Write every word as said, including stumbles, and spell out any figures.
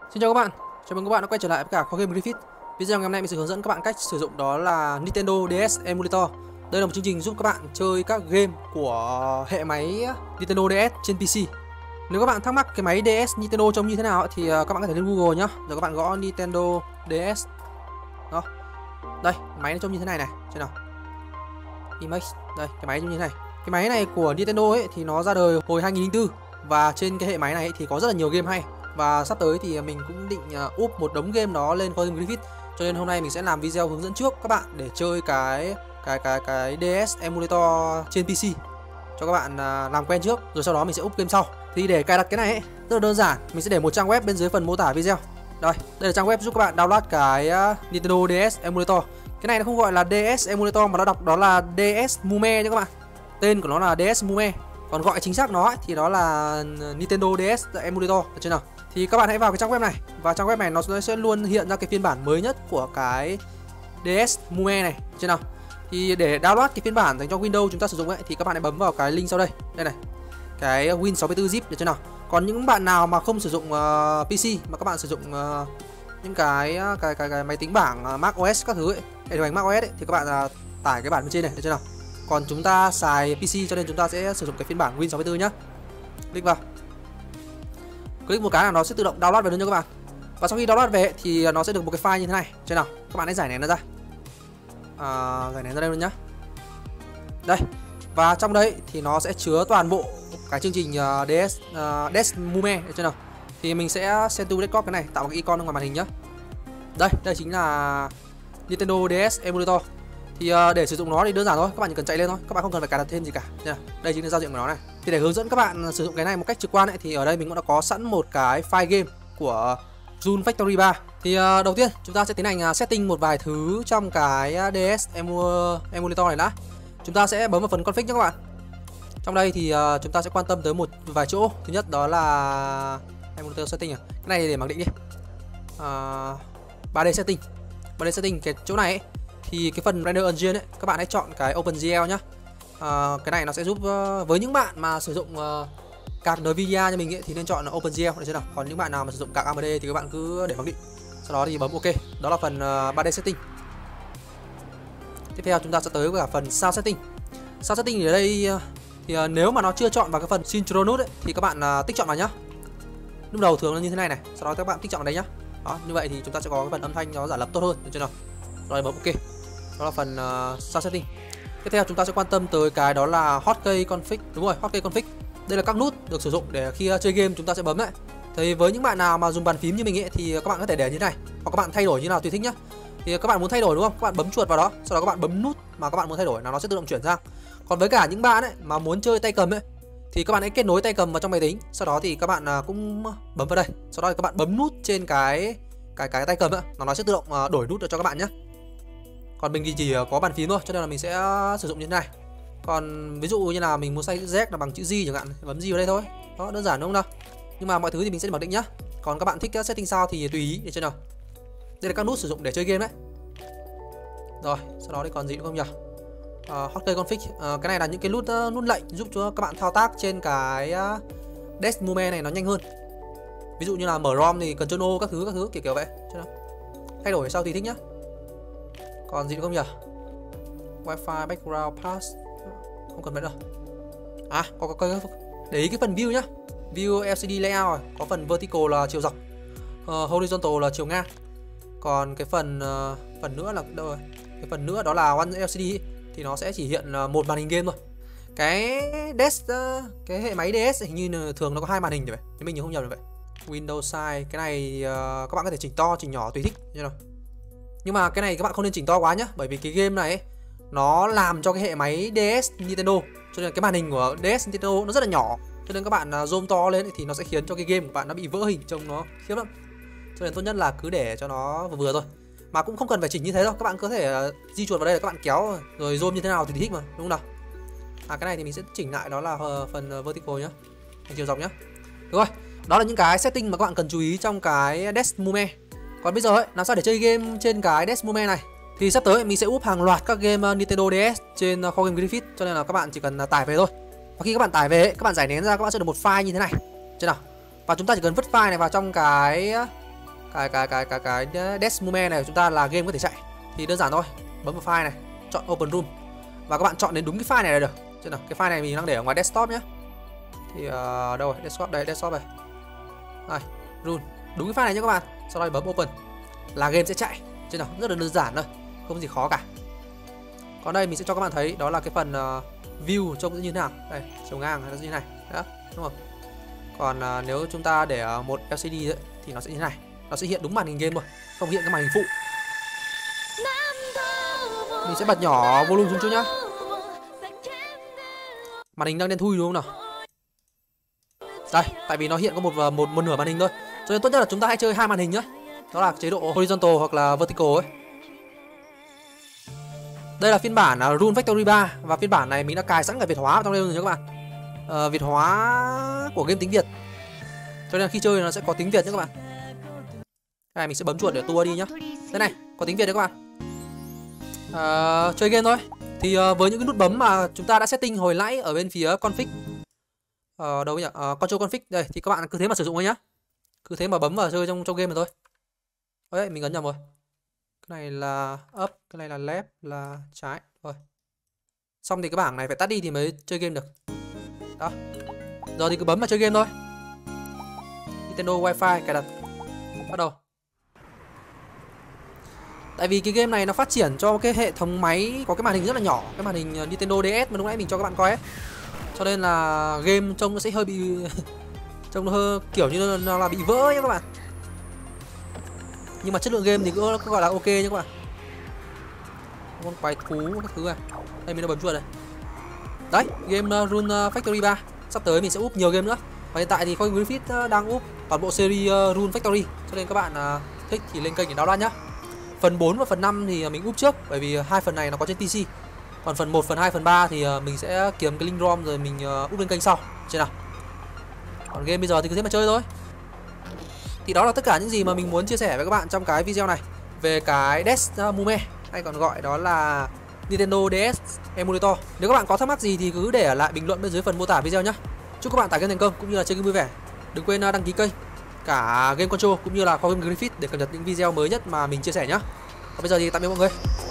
Xin chào các bạn, chào mừng các bạn đã quay trở lại với cả kho game Griffith. Video ngày hôm nay mình sẽ hướng dẫn các bạn cách sử dụng đó là Nintendo đê ét Emulator. Đây là một chương trình giúp các bạn chơi các game của hệ máy Nintendo đê ét trên pê xê. Nếu các bạn thắc mắc cái máy đê ét Nintendo trông như thế nào thì các bạn có thể lên Google nhá, rồi các bạn gõ Nintendo đê ét. Đó. Đây, máy nó trông như thế này này, xem nào. Image, đây, cái máy trông như thế này. Cái máy này của Nintendo ấy thì nó ra đời hồi hai nghìn lẻ bốn và trên cái hệ máy này ấy, thì có rất là nhiều game hay. Và sắp tới thì mình cũng định úp một đống game đó lên kho game Griffith. Cho nên hôm nay mình sẽ làm video hướng dẫn trước các bạn để chơi cái cái cái cái đê ét Emulator trên pê xê cho các bạn làm quen trước, rồi sau đó mình sẽ úp game sau. Thì để cài đặt cái này ấy, rất là đơn giản, mình sẽ để một trang web bên dưới phần mô tả video. Đây, đây là trang web giúp các bạn download cái Nintendo đê ét Emulator. Cái này nó không gọi là đê ét Emulator mà nó đọc đó là đê ét Mume nha các bạn. Tên của nó là đê ét Mume. Còn gọi chính xác nó ấy, thì đó là Nintendo đê ét Emulator, được chưa nào? Thì các bạn hãy vào cái trang web này, và trang web này nó sẽ luôn hiện ra cái phiên bản mới nhất của cái đê ét Mume này, được chưa nào? Thì để download cái phiên bản dành cho Windows chúng ta sử dụng ấy thì các bạn hãy bấm vào cái link sau đây. Đây này. Cái Win sáu mươi tư zip, được chưa nào? Còn những bạn nào mà không sử dụng uh, pê xê mà các bạn sử dụng uh, những cái, cái cái cái máy tính bảng uh, macOS các thứ ấy, hệ điều hành macOS ấy, thì các bạn uh, tải cái bản bên trên này, được chưa nào? Còn chúng ta xài pê xê cho nên chúng ta sẽ sử dụng cái phiên bản Win sáu mươi tư nhá. Click vào. Click một cái là nó sẽ tự động download về luôn cho các bạn. Và sau khi download về thì nó sẽ được một cái file như thế này. Trên nào, các bạn hãy giải nén nó ra. À, giải nén ra đây luôn nhá. Đây. Và trong đấy thì nó sẽ chứa toàn bộ cái chương trình uh, đê ét uh, đê ét Mume, được chưa nào? Thì mình sẽ send to desktop cái này, tạo một cái icon ngoài màn hình nhá. Đây, đây chính là Nintendo đê ét Emulator. Thì uh, để sử dụng nó thì đơn giản thôi, các bạn chỉ cần chạy lên thôi, các bạn không cần phải cài đặt thêm gì cả. Đây chính là giao diện của nó này. Thì để hướng dẫn các bạn sử dụng cái này một cách trực quan ấy, thì ở đây mình cũng đã có sẵn một cái file game của Zune Factory ba. Thì uh, đầu tiên chúng ta sẽ tiến hành uh, setting một vài thứ trong cái đê ét Emu Emulator này đã. Chúng ta sẽ bấm vào phần config nhé các bạn. Trong đây thì uh, chúng ta sẽ quan tâm tới một vài chỗ. Thứ nhất đó là Emulator setting à. Cái này để mặc định đi. Uh, ba D setting. ba D setting cái chỗ này ấy, thì cái phần render engine ấy, các bạn hãy chọn cái OpenGL nhá. Uh, cái này nó sẽ giúp uh, với những bạn mà sử dụng uh, card Nvidia như mình ấy, thì nên chọn OpenGL để xem nào. Còn những bạn nào mà sử dụng card a em đê thì các bạn cứ để mặc định. Sau đó thì bấm OK. Đó là phần uh, ba D setting. Tiếp theo chúng ta sẽ tới với cả phần sound setting. Sound setting ở đây thì uh, nếu mà nó chưa chọn vào cái phần Synchronous ấy, thì các bạn uh, tích chọn vào nhá. Lúc đầu thường là như thế này này, sau đó các bạn tích chọn vào đây nhá. Đó, như vậy thì chúng ta sẽ có cái phần âm thanh nó giả lập tốt hơn, được chưa nào? Rồi bấm OK. Đó là phần uh, sound setting. Tiếp theo chúng ta sẽ quan tâm tới cái đó là hotkey config. Đúng rồi, hotkey config. Đây là các nút được sử dụng để khi uh, chơi game chúng ta sẽ bấm đấy. Thì với những bạn nào mà dùng bàn phím như mình ấy thì các bạn có thể để như thế này, hoặc các bạn thay đổi như nào tùy thích nhá. Thì các bạn muốn thay đổi đúng không? Các bạn bấm chuột vào đó, sau đó các bạn bấm nút mà các bạn muốn thay đổi là nó sẽ tự động chuyển sang. Còn với cả những bạn ấy mà muốn chơi tay cầm ấy thì các bạn hãy kết nối tay cầm vào trong máy tính, sau đó thì các bạn uh, cũng bấm vào đây, sau đó thì các bạn bấm nút trên cái cái cái tay cầm ấy, nó sẽ tự động uh, đổi nút cho các bạn nhé. Còn mình thì chỉ có bàn phím thôi, cho nên là mình sẽ sử dụng như thế này. Còn ví dụ như là mình muốn xoay Z là bằng chữ G chẳng hạn, bấm G vào đây thôi. Đó, đơn giản đúng không nào? Nhưng mà mọi thứ thì mình sẽ mặc định nhá. Còn các bạn thích setting sao thì tùy ý, để chơi nào. Đây là các nút sử dụng để chơi game đấy. Rồi, sau đó thì còn gì nữa không nhỉ? Uh, hotkey config, uh, cái này là những cái nút uh, nút lệnh giúp cho các bạn thao tác trên cái uh, đê ét Mume này nó nhanh hơn. Ví dụ như là mở ROM thì Ctrl O các thứ các thứ kiểu kiểu vậy. Chơi nào. Thay đổi sau thì thích nhá. Còn gì nữa không nhỉ? Wi-Fi background pass không cần phải đâu. À, có, có, có để ý cái phần view nhá. View lờ xê đê layout có phần vertical là chiều dọc, uh, horizontal là chiều ngang. Còn cái phần uh, phần nữa là đâu rồi? Cái phần nữa đó là one lờ xê đê thì nó sẽ chỉ hiện uh, một màn hình game thôi. Cái đê ét uh, cái hệ máy đê ét hình như thường nó có hai màn hình vậy. Nếu mình nhớ không nhầm như vậy. Windows size cái này uh, các bạn có thể chỉnh to chỉnh nhỏ tùy thích như nào. Nhưng mà cái này các bạn không nên chỉnh to quá nhá, bởi vì cái game này ấy, nó làm cho cái hệ máy đê ét Nintendo, cho nên cái màn hình của đê ét Nintendo nó rất là nhỏ, cho nên các bạn uh, zoom to lên thì nó sẽ khiến cho cái game của bạn nó bị vỡ hình, trông nó khiếp lắm. Cho nên tốt nhất là cứ để cho nó vừa vừa thôi, mà cũng không cần phải chỉnh như thế đâu, các bạn có thể uh, di chuột vào đây là các bạn kéo rồi zoom như thế nào thì thích mà, đúng không nào? À, cái này thì mình sẽ chỉnh lại đó là uh, phần uh, vertical nhá, thành chiều dọc nhá. Được rồi, đó là những cái setting mà các bạn cần chú ý trong cái đê ét Mume. Còn bây giờ ấy, làm sao để chơi game trên cái đê ét Mume này? Thì sắp tới mình sẽ úp hàng loạt các game Nintendo đê ét trên kho game Griffith, cho nên là các bạn chỉ cần tải về thôi. Và khi các bạn tải về ấy, các bạn giải nén ra các bạn sẽ được một file như thế này. Chưa nào? Và chúng ta chỉ cần vứt file này vào trong cái cái cái cái cái cái Death Mume này của chúng ta là game có thể chạy. Thì đơn giản thôi, bấm vào file này, chọn Open Room và các bạn chọn đến đúng cái file này là được. Chứ nào, cái file này mình đang để ở ngoài desktop nhé. Thì uh, đâu rồi? Desktop đây, desktop này. Đây, run. Đúng cái file này nhé các bạn. Sau đó bấm Open là game sẽ chạy. Chứ nào, rất là đơn giản thôi, không gì khó cả. Còn đây mình sẽ cho các bạn thấy đó là cái phần uh, view trông như thế nào. Đây, chiều ngang nó như thế này. Đó, đúng không? Còn uh, nếu chúng ta để uh, một lờ xê đê ấy, thì nó sẽ như thế này. Nó sẽ hiện đúng màn hình game thôi, không hiện cái màn hình phụ. Mình sẽ bật nhỏ volume xuống chút nhá. Màn hình đang đen thui đúng không nào? Đây, tại vì nó hiện có một một một nửa màn hình thôi. Cho nên tốt nhất là chúng ta hãy chơi hai màn hình nhá. Đó là chế độ horizontal hoặc là vertical ấy. Đây là phiên bản uh, Rune Factory ba và phiên bản này mình đã cài sẵn cả Việt hóa trong đây rồi nhé các bạn. Uh, Việt hóa của game tiếng Việt. Cho nên là khi chơi nó sẽ có tiếng Việt nhé các bạn. Cái này mình sẽ bấm chuột để tua đi nhá. Đây này, có tiếng Việt đấy các bạn. Uh, chơi game thôi. Thì uh, với những cái nút bấm mà chúng ta đã setting hồi nãy ở bên phía config, uh, đâu nhỉ? Uh, control config đây thì các bạn cứ thế mà sử dụng thôi nhá. Cứ thế mà bấm vào chơi trong trong game mà thôi. Đấy, mình ấn nhầm rồi. Cái này là up, cái này là left, là trái. Rồi. Xong thì cái bảng này phải tắt đi thì mới chơi game được. Đó. Giờ thì cứ bấm vào chơi game thôi. Nintendo Wi-Fi cài đặt. Bắt đầu. Tại vì cái game này nó phát triển cho cái hệ thống máy có cái màn hình rất là nhỏ, cái màn hình Nintendo đê ét mà lúc nãy mình cho các bạn coi ấy. Cho nên là game trông nó sẽ hơi bị trông nó hơi kiểu như nó là bị vỡ nhá các bạn. Nhưng mà chất lượng game thì cứ gọi là ok nhá các bạn. Con quái thú các thứ này. Đây mình đã bấm chuột này. Đấy, game uh, Rune Factory ba. Sắp tới mình sẽ úp nhiều game nữa. Và hiện tại thì Coin Griffith uh, đang úp toàn bộ series uh, Rune Factory. Cho nên các bạn uh, thích thì lên kênh để download nhá. Phần bốn và phần năm thì mình úp trước bởi vì hai phần này nó có trên pê xê. Còn phần một, phần hai, phần ba thì uh, mình sẽ kiếm cái link ROM rồi mình uh, úp lên kênh sau. Chưa nào. Còn game bây giờ thì cứ thế mà chơi thôi. Thì đó là tất cả những gì mà mình muốn chia sẻ với các bạn trong cái video này về cái Death Mume, hay còn gọi đó là Nintendo đê ét Emulator. Nếu các bạn có thắc mắc gì thì cứ để lại bình luận bên dưới phần mô tả video nhé. Chúc các bạn tải game thành công cũng như là chơi game vui vẻ. Đừng quên đăng ký kênh cả Game Control cũng như là Coin Griffith để cập nhật những video mới nhất mà mình chia sẻ nhé. Còn bây giờ thì tạm biệt mọi người.